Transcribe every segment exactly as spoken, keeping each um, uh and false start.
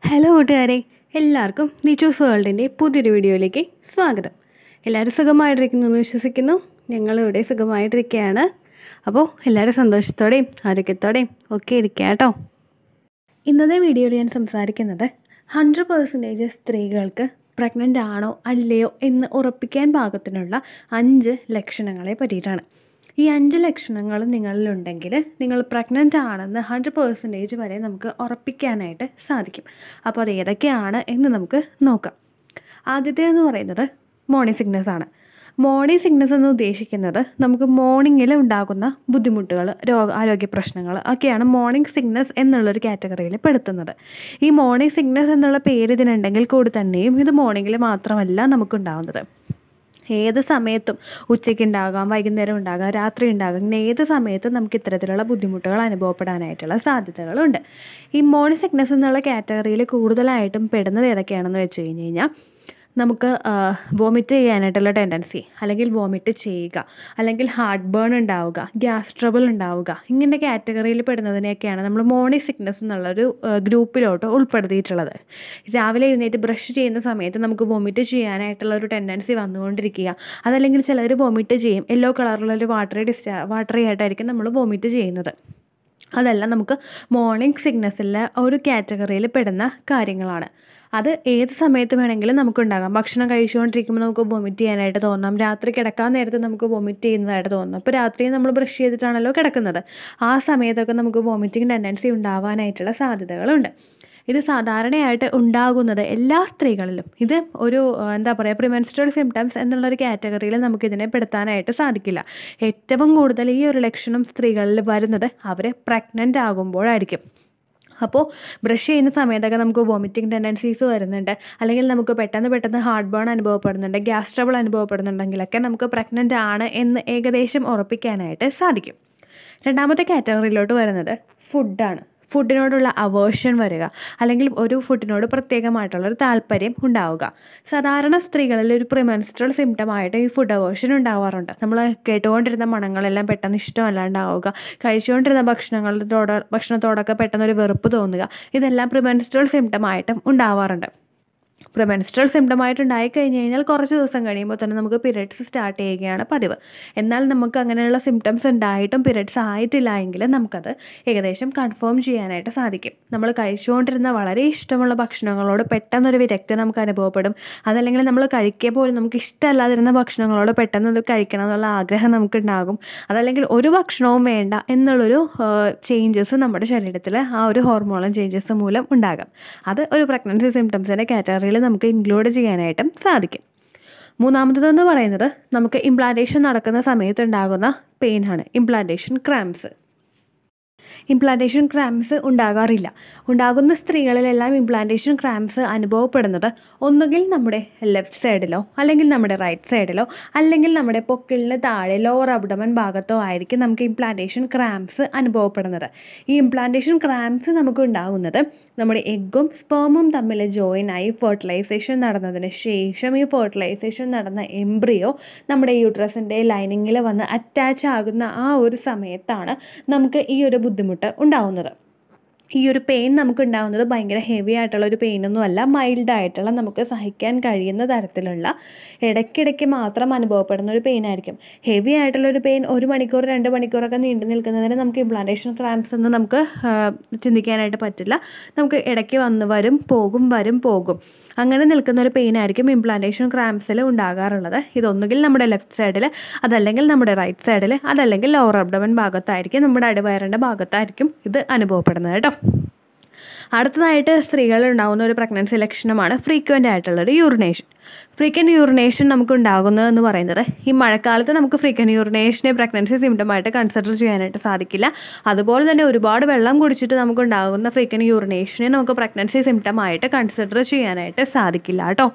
Hello കൂട്ടുകാരെ, എല്ലാവർക്കും ദീച്ചൂസ് വേൾഡിൻ്റെ പുതിയൊരു വീഡിയോയിലേക്ക് സ്വാഗതം. എല്ലാവരും സുഖമായിട്ടിരിക്കുന്നു എന്ന് വിശ്വസിക്കുന്നു. ഞങ്ങളിവിടെ സുഖമായിട്ടിരിക്കുകയാണ്. അപ്പോൾ എല്ലാവരും സന്തോഷത്തോടെയും ആരോഗ്യത്തോടെയും ഒക്കെ ഇരിക്കുക കേട്ടോ. ഇന്നത്തെ വീഡിയോയിൽ ഞാൻ സംസാരിക്കുന്നത് ഹൺഡ്രഡ് പെർസെൻറ്റേജ് സ്ത്രീകൾക്ക് പ്രഗ്നൻ്റ് ആണോ അല്ലയോ എന്ന് ഉറപ്പിക്കാൻ പാകത്തിനുള്ള അഞ്ച് ലക്ഷണങ്ങളെ പറ്റിയിട്ടാണ്. ഈ അഞ്ച് ലക്ഷണങ്ങൾ നിങ്ങളിലുണ്ടെങ്കിൽ നിങ്ങൾ പ്രഗ്നൻ്റ് ആണെന്ന് ഹൺഡ്രഡ് പെർസെൻറ്റേജ് വരെ നമുക്ക് ഉറപ്പിക്കാനായിട്ട് സാധിക്കും. അപ്പോൾ അത് ഏതൊക്കെയാണ് എന്ന് നമുക്ക് നോക്കാം. ആദ്യത്തേതെന്ന് പറയുന്നത് മോർണിംഗ് സിക്നസ് ആണ്. മോർണിംഗ് സിക്നസ് എന്ന് ഉദ്ദേശിക്കുന്നത് നമുക്ക് മോർണിംഗിൽ ഉണ്ടാകുന്ന ബുദ്ധിമുട്ടുകൾ, രോഗ ആരോഗ്യ പ്രശ്നങ്ങൾ ഒക്കെയാണ് മോർണിംഗ് സിക്നസ് എന്നുള്ളൊരു കാറ്റഗറിയിൽ പെടുത്തുന്നത്. ഈ മോർണിംഗ് സിക്നസ് എന്നുള്ള പേര് ഇതിനുണ്ടെങ്കിൽ കൂടി തന്നെയും ഇത് മോർണിംഗിൽ മാത്രമല്ല നമുക്കുണ്ടാകുന്നത്. ഏത് സമയത്തും ഉച്ചയ്ക്ക് ഉണ്ടാകാം, വൈകുന്നേരം ഉണ്ടാകാം, രാത്രി ഉണ്ടാകാം. ഇങ്ങനെ ഏത് സമയത്തും നമുക്ക് ഇത്തരത്തിലുള്ള ബുദ്ധിമുട്ടുകൾ അനുഭവപ്പെടാനായിട്ടുള്ള സാധ്യതകളുണ്ട്. ഈ മോർണിംഗ് സിക്നസ് എന്നുള്ള കാറ്റഗറിയിൽ കൂടുതലായിട്ടും പെടുന്നത് ഏതൊക്കെയാണെന്ന് വെച്ച് കഴിഞ്ഞ് കഴിഞ്ഞാൽ നമുക്ക് വോമിറ്റ് ചെയ്യാനായിട്ടുള്ള ടെൻഡൻസി, അല്ലെങ്കിൽ വോമിറ്റ് ചെയ്യുക, അല്ലെങ്കിൽ ഹാർട്ട് ബേൺ ഉണ്ടാവുക, ഗ്യാസ് ട്രബിൾ ഉണ്ടാവുക, ഇങ്ങനെ കാറ്റഗറിയിൽ പെടുന്നതിനെയൊക്കെയാണ് നമ്മൾ മോർണിംഗ് സിക്നസ് എന്നുള്ളൊരു ഗ്രൂപ്പിലോട്ട് ഉൾപ്പെടുത്തിയിട്ടുള്ളത്. രാവിലെ എഴുന്നേറ്റ് ബ്രഷ് ചെയ്യുന്ന സമയത്ത് നമുക്ക് വോമിറ്റ് ചെയ്യാനായിട്ടുള്ള ഒരു ടെൻഡൻസി വന്നുകൊണ്ടിരിക്കുക, അതല്ലെങ്കിൽ ചിലർ വോമിറ്റ് ചെയ്യും, യെല്ലോ കളറിലൊരു വാട്ടറി ഡിസ്ചാ വാട്ടറി ആയിട്ടായിരിക്കും നമ്മൾ വോമിറ്റ് ചെയ്യുന്നത്. അതെല്ലാം നമുക്ക് മോർണിംഗ് സിക്നസ്സിലെ ഒരു കാറ്റഗറിയിൽ പെടുന്ന കാര്യങ്ങളാണ്. അത് ഏത് സമയത്ത് വേണമെങ്കിലും നമുക്കുണ്ടാകാം. ഭക്ഷണം കഴിച്ചുകൊണ്ടിരിക്കുമ്പോൾ നമുക്ക് വൊമിറ്റ് ചെയ്യാനായിട്ട് തോന്നാം. രാത്രി കിടക്കാൻ നേരത്ത് നമുക്ക് വൊമിറ്റ് ചെയ്യുന്നതായിട്ട് തോന്നും. അപ്പോൾ രാത്രി നമ്മൾ ബ്രഷ് ചെയ്തിട്ടാണല്ലോ കിടക്കുന്നത്. ആ സമയത്തൊക്കെ നമുക്ക് വോമിറ്റിംഗ് ടെൻഡൻസി ഉണ്ടാവാനായിട്ടുള്ള സാധ്യതകളുണ്ട്. ഇത് സാധാരണയായിട്ട് ഉണ്ടാകുന്നത് എല്ലാ സ്ത്രീകളിലും. ഇത് ഒരു എന്താ പറയുക പ്രിമെൻസ്ട്രൽ സിംറ്റംസ് എന്നുള്ളൊരു കാറ്റഗറിയിൽ നമുക്കിതിനെ പെടുത്താനായിട്ട് സാധിക്കില്ല. ഏറ്റവും കൂടുതൽ ഈ ഒരു ലക്ഷണം സ്ത്രീകളിൽ വരുന്നത് അവർ പ്രഗ്നൻ്റ് ആകുമ്പോഴായിരിക്കും. അപ്പോൾ ബ്രഷ് ചെയ്യുന്ന സമയത്തൊക്കെ നമുക്ക് വോമിറ്റിംഗ് ടെൻഡൻസീസ് വരുന്നുണ്ട്, അല്ലെങ്കിൽ നമുക്ക് പെട്ടെന്ന് പെട്ടെന്ന് ഹാർട്ട് ബേൺ അനുഭവപ്പെടുന്നുണ്ട്, ഗ്യാസ് ട്രബിൾ അനുഭവപ്പെടുന്നുണ്ടെങ്കിലൊക്കെ നമുക്ക് പ്രഗ്നൻ്റ് ആണ് എന്ന് ഏകദേശം ഉറപ്പിക്കാനായിട്ട് സാധിക്കും. രണ്ടാമത്തെ കാറ്റഗറിയിലോട്ട് വരുന്നത് ഫുഡാണ്. ഫുഡിനോടുള്ള അവേർഷൻ വരിക, അല്ലെങ്കിൽ ഒരു ഫുഡിനോട് പ്രത്യേകമായിട്ടുള്ളൊരു താല്പര്യം ഉണ്ടാവുക. സാധാരണ സ്ത്രീകളിൽ ഒരു പ്രിമെൻസ്ട്രൽ സിംറ്റമായിട്ട് ഈ ഫുഡ് അവേർഷൻ ഉണ്ടാവാറുണ്ട്. നമ്മൾ കേട്ടുകൊണ്ടിരുന്ന മണങ്ങളെല്ലാം പെട്ടെന്ന് ഇഷ്ടമല്ലാണ്ടാവുക, കഴിച്ചുകൊണ്ടിരുന്ന ഭക്ഷണങ്ങളോട് ഭക്ഷണത്തോടൊക്കെ പെട്ടെന്നൊരു വെറുപ്പ് തോന്നുക, ഇതെല്ലാം പ്രിമെൻസ്ട്രൽ സിംറ്റമായിട്ടും ഉണ്ടാവാറുണ്ട്. പ്രിമെൻസ്ട്രൽ സിംറ്റമായിട്ട് ഉണ്ടായിക്കഴിഞ്ഞ് കഴിഞ്ഞാൽ കുറച്ച് ദിവസം കഴിയുമ്പോൾ തന്നെ നമുക്ക് പീരിയഡ്സ് സ്റ്റാർട്ട് ചെയ്യുകയാണ് പതിവ്. എന്നാൽ നമുക്ക് അങ്ങനെയുള്ള സിംറ്റംസ് ഉണ്ടായിട്ടും പീരിയഡ്സ് ആയിട്ടില്ല എങ്കിൽ നമുക്കത് ഏകദേശം കൺഫേം ചെയ്യാനായിട്ട് സാധിക്കും. നമ്മൾ കഴിച്ചുകൊണ്ടിരുന്ന വളരെ ഇഷ്ടമുള്ള ഭക്ഷണങ്ങളോട് പെട്ടെന്നൊരു വിരക്തി നമുക്ക് അനുഭവപ്പെടും. അതല്ലെങ്കിൽ നമ്മൾ കഴിക്കുക പോലും നമുക്ക് ഇഷ്ടമല്ലാതിരുന്ന ഭക്ഷണങ്ങളോട് പെട്ടെന്ന് അത് കഴിക്കണം എന്നുള്ള ആഗ്രഹം നമുക്കുണ്ടാകും. അതല്ലെങ്കിൽ ഒരു ഭക്ഷണവും വേണ്ട എന്നുള്ളൊരു ചേഞ്ചസ് നമ്മുടെ ശരീരത്തിൽ ആ ഒരു ഹോർമോണൽ ചേഞ്ചസ് മൂലം ഉണ്ടാകാം. അത് ഒരു പ്രഗ്നൻസി സിംറ്റംസിൻ്റെ കാറ്റഗറിയിൽ നമുക്ക് ഇൻക്ലൂഡ് ചെയ്യാനായിട്ടും സാധിക്കും. മൂന്നാമത്തേതെന്ന് പറയുന്നത് നമുക്ക് ഇംപ്ലാന്റേഷൻ നടക്കുന്ന സമയത്ത് ഉണ്ടാകുന്ന പെയിൻ ആണ്, ഇംപ്ലാന്റേഷൻ ക്രാംസ്. ഇംപ്ലാന്റേഷൻ ക്രാംസ് ഉണ്ടാകാറില്ല. ഉണ്ടാകുന്ന സ്ത്രീകളിലെല്ലാം ഇംപ്ലാന്റേഷൻ ക്രാംസ് അനുഭവപ്പെടുന്നത് ഒന്നുകിൽ നമ്മുടെ ലെഫ്റ്റ് സൈഡിലോ, അല്ലെങ്കിൽ നമ്മുടെ റൈറ്റ് സൈഡിലോ, അല്ലെങ്കിൽ നമ്മുടെ പൊക്കിളിന് താഴെ ലോവർ അബ്ഡമൻ ഭാഗത്തോ ആയിരിക്കും നമുക്ക് ഇംപ്ലാന്റേഷൻ ക്രാംസ് അനുഭവപ്പെടുന്നത്. ഈ ഇംപ്ലാന്റേഷൻ ക്രാംസ് നമുക്ക് ഉണ്ടാകുന്നത് നമ്മുടെ എഗ്ഗും സ്പേമും തമ്മിൽ ജോയിൻ ആയി ഫെർട്ടിലൈസേഷൻ നടന്നതിന് ശേഷം ഈ ഫെർട്ടിലൈസേഷൻ നടന്ന എംബ്രിയോ നമ്മുടെ യൂട്രസിൻ്റെ ലൈനിങ്ങിൽ വന്ന് അറ്റാച്ച് ആകുന്ന ആ ഒരു സമയത്താണ് നമുക്ക് ഈ ഒരു ബുദ്ധിമുട്ട് ഉണ്ടാവുന്നത്. ഈ ഒരു പെയിൻ നമുക്ക് ഉണ്ടാകുന്നത് ഭയങ്കര ഹെവി ആയിട്ടുള്ള ഒരു പെയിനൊന്നും അല്ല, മൈൽഡായിട്ടുള്ള നമുക്ക് സഹിക്കാൻ കഴിയുന്ന തരത്തിലുള്ള ഇടയ്ക്കിടയ്ക്ക് മാത്രം അനുഭവപ്പെടുന്ന ഒരു പെയിൻ ആയിരിക്കും. ഹെവി ആയിട്ടുള്ളൊരു പെയിൻ ഒരു മണിക്കൂർ രണ്ട് മണിക്കൂറൊക്കെ നീണ്ടു നിൽക്കുന്നതിന് നമുക്ക് ഇംപ്ലാന്റേഷൻ ക്രാംസ് എന്ന് നമുക്ക് ചിന്തിക്കാനായിട്ട് പറ്റില്ല. നമുക്ക് ഇടയ്ക്ക് വന്ന് വരും പോകും വരും പോകും അങ്ങനെ നിൽക്കുന്ന ഒരു പെയിൻ ആയിരിക്കും ഇംപ്ലാന്റേഷൻ ക്രാംസിൽ ഉണ്ടാകാറുള്ളത്. ഇതൊന്നുകിൽ നമ്മുടെ ലെഫ്റ്റ് സൈഡിൽ, അതല്ലെങ്കിൽ നമ്മുടെ റൈറ്റ് സൈഡിൽ, അതല്ലെങ്കിൽ ലോവർ അബ്ഡമൻ ഭാഗത്തായിരിക്കും, നമ്മുടെ അടിവയറിൻ്റെ ഭാഗത്തായിരിക്കും ഇത് അനുഭവപ്പെടുന്നത് കേട്ടോ. അടുത്തതായിട്ട് സ്ത്രീകളിൽ ഉണ്ടാകുന്ന ഒരു പ്രഗ്നൻസി ലക്ഷണമാണ് ഫ്രീക്വൻ്റ് ആയിട്ടുള്ളൊരു യൂറിനേഷൻ. ഫ്രീക്വൻ്റ് യൂറിനേഷൻ നമുക്ക് ഉണ്ടാകുന്നതെന്ന് പറയുന്നത് ഈ മഴക്കാലത്ത് നമുക്ക് ഫ്രീക്വൻ്റ് യൂറിനേഷനെ പ്രഗ്നൻസി സിംറ്റമായിട്ട് കൺസിഡർ ചെയ്യാനായിട്ട് സാധിക്കില്ല. അതുപോലെ തന്നെ ഒരുപാട് വെള്ളം കുടിച്ചിട്ട് നമുക്ക് ഉണ്ടാകുന്ന ഫ്രീക്വൻ്റ് യൂറിനേഷനെ നമുക്ക് പ്രഗ്നൻസി സിംറ്റമായിട്ട് കൺസിഡർ ചെയ്യാനായിട്ട് സാധിക്കില്ല കേട്ടോ.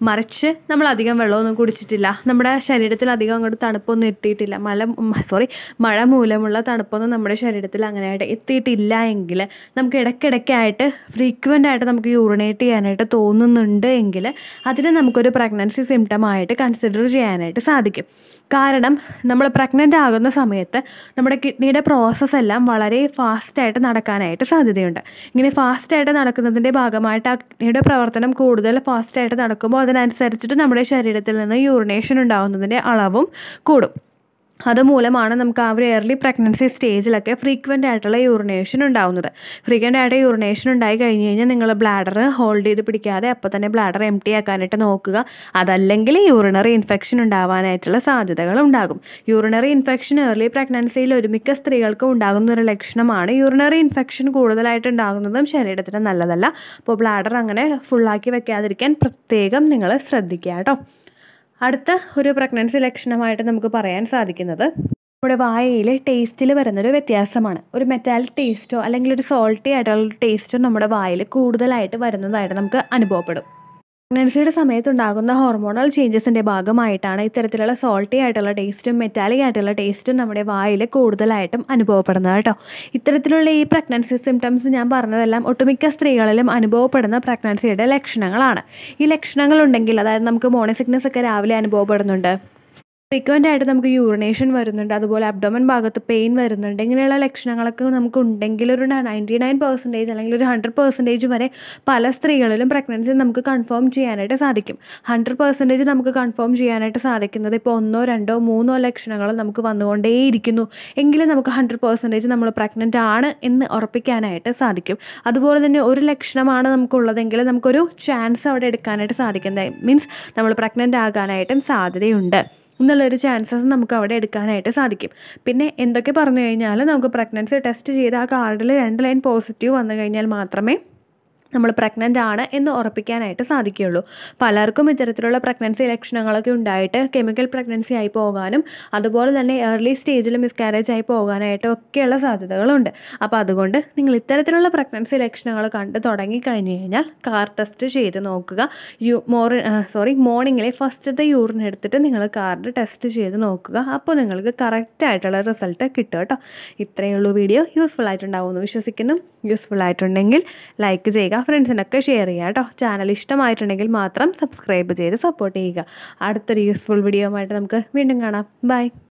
മറിച്ച് നമ്മൾ അധികം വെള്ളമൊന്നും കുടിച്ചിട്ടില്ല, നമ്മുടെ ശരീരത്തിൽ അധികം അങ്ങോട്ട് തണുപ്പൊന്നും എത്തിയിട്ടില്ല, മഴ സോറി മഴ മൂലമുള്ള തണുപ്പൊന്നും നമ്മുടെ ശരീരത്തിൽ അങ്ങനെയായിട്ട് എത്തിയിട്ടില്ല എങ്കിൽ നമുക്ക് ഇടയ്ക്കിടയ്ക്കായിട്ട് ഫ്രീക്വൻ്റ് ആയിട്ട് നമുക്ക് യൂറിനേറ്റ് ചെയ്യാനായിട്ട് തോന്നുന്നുണ്ട് എങ്കിൽ അതിനെ നമുക്കൊരു പ്രഗ്നൻസി സിംറ്റമായിട്ട് കൺസിഡർ ചെയ്യാനായിട്ട് സാധിക്കും. കാരണം നമ്മൾ പ്രഗ്നൻ്റ് ആകുന്ന സമയത്ത് നമ്മുടെ കിഡ്നിയുടെ പ്രോസസ്സ് എല്ലാം വളരെ ഫാസ്റ്റായിട്ട് നടക്കാനായിട്ട് സാധ്യതയുണ്ട്. ഇങ്ങനെ ഫാസ്റ്റായിട്ട് നടക്കുന്നതിൻ്റെ ഭാഗമായിട്ട് ആ കിഡ്നിയുടെ പ്രവർത്തനം കൂടുതൽ ഫാസ്റ്റായിട്ട് നടക്കുമ്പോൾ അതിനനുസരിച്ചിട്ട് നമ്മുടെ ശരീരത്തിൽ നിന്ന് യൂറിനേഷൻ ഉണ്ടാകുന്നതിൻ്റെ അളവും കൂടും. അതുമൂലമാണ് നമുക്ക് ആ ഒരു എയർലി പ്രഗ്നൻസി സ്റ്റേജിലൊക്കെ ഫ്രീക്വൻ്റ് ആയിട്ടുള്ള യൂറിനേഷൻ ഉണ്ടാകുന്നത്. ഫ്രീക്വൻ്റ് ആയിട്ട് യൂറിനേഷൻ ഉണ്ടായി കഴിഞ്ഞ് കഴിഞ്ഞാൽ നിങ്ങൾ ബ്ലാഡർ ഹോൾഡ് ചെയ്ത് പിടിക്കാതെ അപ്പോൾ തന്നെ ബ്ലാഡർ എം ടി ആക്കാനായിട്ട് നോക്കുക. അതല്ലെങ്കിൽ യൂറിനറി ഇൻഫെക്ഷൻ ഉണ്ടാവാനായിട്ടുള്ള സാധ്യതകൾ ഉണ്ടാകും. യൂറിനറി ഇൻഫെക്ഷൻ എയർലി പ്രഗ്നൻസിയിൽ ഒരുമിക്ക സ്ത്രീകൾക്കും ഉണ്ടാകുന്ന ഒരു ലക്ഷണമാണ്. യൂറിനറി ഇൻഫെക്ഷൻ കൂടുതലായിട്ട് ഉണ്ടാകുന്നതും ശരീരത്തിന് നല്ലതല്ല. അപ്പോൾ ബ്ലാഡർ അങ്ങനെ ഫുള്ളാക്കി വെക്കാതിരിക്കാൻ പ്രത്യേകം നിങ്ങൾ ശ്രദ്ധിക്കുക കേട്ടോ. അടുത്ത ഒരു പ്രഗ്നൻസി ലക്ഷണമായിട്ട് നമുക്ക് പറയാൻ സാധിക്കുന്നത് നമ്മുടെ വായയിൽ ടേസ്റ്റിൽ വരുന്നൊരു വ്യത്യാസമാണ്. ഒരു മെറ്റാലിക് ടേസ്റ്റോ അല്ലെങ്കിൽ ഒരു സോൾട്ടി ആയിട്ടുള്ള ടേസ്റ്റോ നമ്മുടെ വായിൽ കൂടുതലായിട്ട് വരുന്നതായിട്ട് നമുക്ക് അനുഭവപ്പെടും. പ്രഗ്നൻസിയുടെ സമയത്തുണ്ടാകുന്ന ഹോർമോണൽ ചേഞ്ചസിൻ്റെ ഭാഗമായിട്ടാണ് ഇത്തരത്തിലുള്ള സോൾട്ടി ആയിട്ടുള്ള ടേസ്റ്റും മെറ്റാലിക് ആയിട്ടുള്ള ടേസ്റ്റും നമ്മുടെ വായിൽ കൂടുതലായിട്ടും അനുഭവപ്പെടുന്നത് കേട്ടോ. ഇത്തരത്തിലുള്ള ഈ പ്രഗ്നൻസി സിംറ്റംസ് ഞാൻ പറഞ്ഞതെല്ലാം ഒട്ടുമിക്ക സ്ത്രീകളിലും അനുഭവപ്പെടുന്ന പ്രഗ്നൻസിയുടെ ലക്ഷണങ്ങളാണ്. ഈ ലക്ഷണങ്ങളുണ്ടെങ്കിൽ, അതായത് നമുക്ക് മോർണിംഗ് സിക്നസ് ഒക്കെ രാവിലെ അനുഭവപ്പെടുന്നുണ്ട്, ഫ്രീക്വൻ്റ് ആയിട്ട് നമുക്ക് യൂറിനേഷൻ വരുന്നുണ്ട്, അതുപോലെ അബ്ഡോമൻ ഭാഗത്ത് പെയിൻ വരുന്നുണ്ട്, ഇങ്ങനെയുള്ള ലക്ഷണങ്ങളൊക്കെ നമുക്ക് ഉണ്ടെങ്കിൽ ഒരു നയൻറ്റി നയൻ പെർസെൻറ്റേജ് അല്ലെങ്കിൽ ഒരു ഹൺഡ്രഡ് പെർസെൻറ്റേജ് വരെ പല സ്ത്രീകളിലും പ്രഗ്നൻസി നമുക്ക് കൺഫേം ചെയ്യാനായിട്ട് സാധിക്കും. ഹൺഡ്രഡ് പെർസെൻറ്റേജ് നമുക്ക് കൺഫേം ചെയ്യാനായിട്ട് സാധിക്കുന്നത് ഇപ്പോൾ ഒന്നോ രണ്ടോ മൂന്നോ ലക്ഷണങ്ങൾ നമുക്ക് വന്നുകൊണ്ടേയിരിക്കുന്നു എങ്കിലും നമുക്ക് ഹൺഡ്രഡ് പെർസെൻറ്റേജ് നമ്മൾ പ്രഗ്നൻ്റ് ആണ് എന്ന് ഉറപ്പിക്കാനായിട്ട് സാധിക്കും. അതുപോലെ തന്നെ ഒരു ലക്ഷണമാണ് നമുക്കുള്ളതെങ്കിൽ നമുക്കൊരു ചാൻസ് അവിടെ എടുക്കാനായിട്ട് സാധിക്കുന്നത്, മീൻസ് നമ്മൾ പ്രഗ്നൻ്റ് ആകാനായിട്ടും സാധ്യതയുണ്ട് എന്നുള്ളൊരു ചാൻസസ് നമുക്ക് അവിടെ എടുക്കാനായിട്ട് സാധിക്കും. പിന്നെ എന്തൊക്കെ പറഞ്ഞു കഴിഞ്ഞാൽ നമുക്ക് പ്രഗ്നൻസി ടെസ്റ്റ് ചെയ്ത് ആ കാർഡിൽ രണ്ട് ലൈൻ പോസിറ്റീവ് വന്നു കഴിഞ്ഞാൽ മാത്രമേ നമ്മൾ പ്രഗ്നൻ്റ് ആണ് എന്ന് ഉറപ്പിക്കാനായിട്ട് സാധിക്കുകയുള്ളൂ. പലർക്കും ഇത്തരത്തിലുള്ള പ്രഗ്നൻസി ലക്ഷണങ്ങളൊക്കെ ഉണ്ടായിട്ട് കെമിക്കൽ പ്രഗ്നൻസി ആയി പോകാനും അതുപോലെ തന്നെ ഏർലി സ്റ്റേജിൽ മിസ്കാരേജ് ആയി പോകാനായിട്ടും ഒക്കെയുള്ള സാധ്യതകളുണ്ട്. അപ്പോൾ അതുകൊണ്ട് നിങ്ങൾ ഇത്തരത്തിലുള്ള പ്രഗ്നൻസി ലക്ഷണങ്ങൾ കണ്ട് തുടങ്ങിക്കഴിഞ്ഞ് കഴിഞ്ഞാൽ കാർ ടെസ്റ്റ് ചെയ്ത് നോക്കുക. യു മോർ സോറി മോർണിംഗിലെ ഫസ്റ്റത്തെ യൂറിൻ എടുത്തിട്ട് നിങ്ങൾ കാർഡ് ടെസ്റ്റ് ചെയ്ത് നോക്കുക. അപ്പോൾ നിങ്ങൾക്ക് കറക്റ്റായിട്ടുള്ള റിസൾട്ട് കിട്ടും കേട്ടോ. ഇത്രയേ ഉള്ളൂ വീഡിയോ. യൂസ്ഫുൾ ആയിട്ടുണ്ടാവുമെന്ന് വിശ്വസിക്കുന്നു. യൂസ്ഫുൾ ആയിട്ടുണ്ടെങ്കിൽ ലൈക്ക് ചെയ്യുക, ഫ്രണ്ട്സിനൊക്കെ ഷെയർ ചെയ്യുക കേട്ടോ. ചാനൽ ഇഷ്ടമായിട്ടുണ്ടെങ്കിൽ മാത്രം സബ്സ്ക്രൈബ് ചെയ്ത് സപ്പോർട്ട് ചെയ്യുക. അടുത്തൊരു യൂസ്ഫുൾ വീഡിയോ ആയിട്ട് നമുക്ക് വീണ്ടും കാണാം. ബൈ.